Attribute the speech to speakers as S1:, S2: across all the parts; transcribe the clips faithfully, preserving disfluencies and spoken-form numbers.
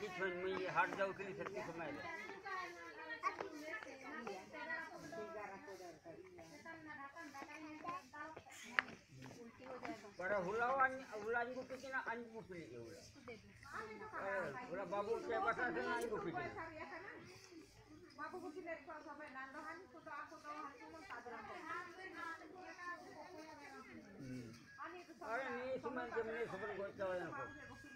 S1: छत्तीस में ये हाट जाओ के लिए छत्तीस में पर हुलावा हुलान को कितना अंज को पी के हुला हुला बाबू के बता से अंज को पी के बाबू को किले को सब नंदो हान को तो आको तो हान को सादरा अरे नहीं सुमन जमने सुमन को चला को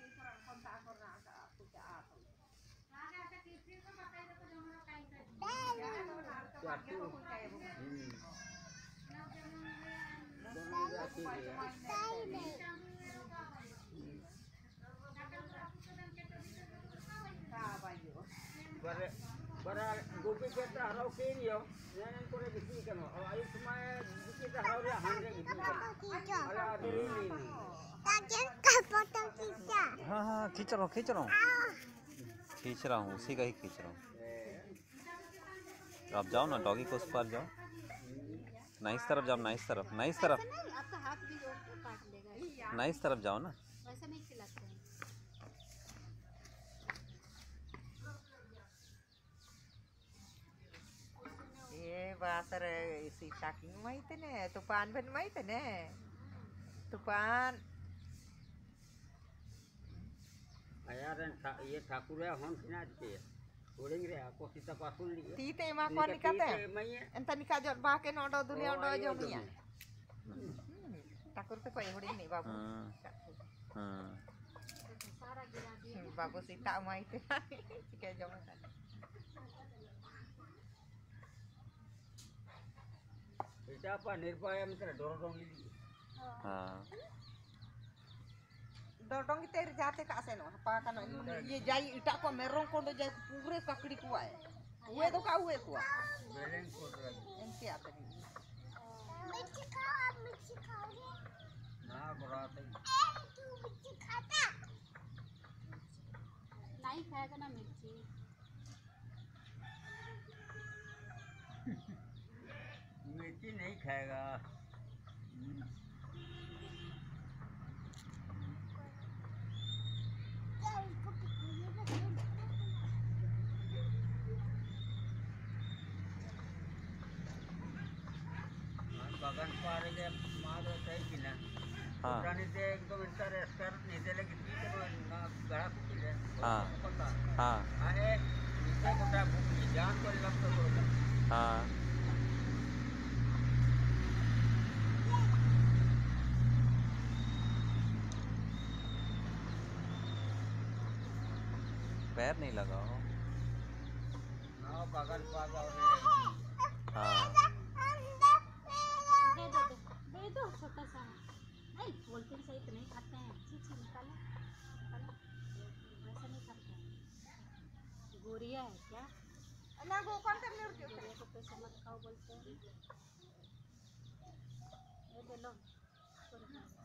S1: बर बर गोपी केता हराव के नियो नेन कोरे बिसी कनो आई समय बिसी ता हराव रे हांडे बिसी अरे आदरी नहीं ताके का फोटो खींचा हां हां खींच रहा हूं खींच रहा हूं खींच रहा हूं उसी का ही खींच रहा हूं आप जाओ ना डॉगी को उस पर जाओ नाइस तरफ जाओ नाइस तरफ नाइस तरफ
S2: आपका हाथ भी काट लेगा
S1: नाइस तरफ जाओ ना
S2: वैसे नहीं खिलाते हैं
S3: ये बासर इसी टाकिंग माहिती ने तूफान बन माहिती ने तूफान
S1: यार ये ठाकुर है हम सिना के ओडिंग रे को सीता पासुल ली
S3: तीते मा को निकाते एंता निका जो बाके नोडो दुनिया डो जो मिया ठाकुर पे कोई होड़ी नहीं बाबू हां सारा गिरा दिए बाबू सीता माहिती के जो
S1: बेटा पा निर्भय मित्र डोरडोंगी हां
S3: डोरडोंगी तेरे जाते कासे नो पा कनो ये जाई इटा को मेरों को दो जाई पूरे ककड़ी को आए हुए तो का हुए को
S1: बैलेंस को
S3: इनके आते नहीं
S2: मिर्ची खाओ आप मिर्ची खाओगे
S1: ना बरात है
S2: ए तू मिर्ची खाता नहीं खाएगा ना मिर्ची
S1: मिर्ची नहीं खाएगा बागान पार के मार होता है कि ना हां जाने से एकदम इंटर स्कर नीचे लगी थी तो ना गड़ा कुछ है हां पता हां अरे नीचे कोटा भूखी जान को लग तो करो हां पैर नहीं लगाओ ना बागान पार और हां
S2: दे दो छोटा सा नहीं बोलते सही तो नहीं खाते हैं चीज निकालो निकालो वैसा नहीं खाते हैं गोरिया है क्या
S3: ना वो कौन करने उठे
S2: गोरिया को पैसा मत खाओ बोलते हैं ये ले लो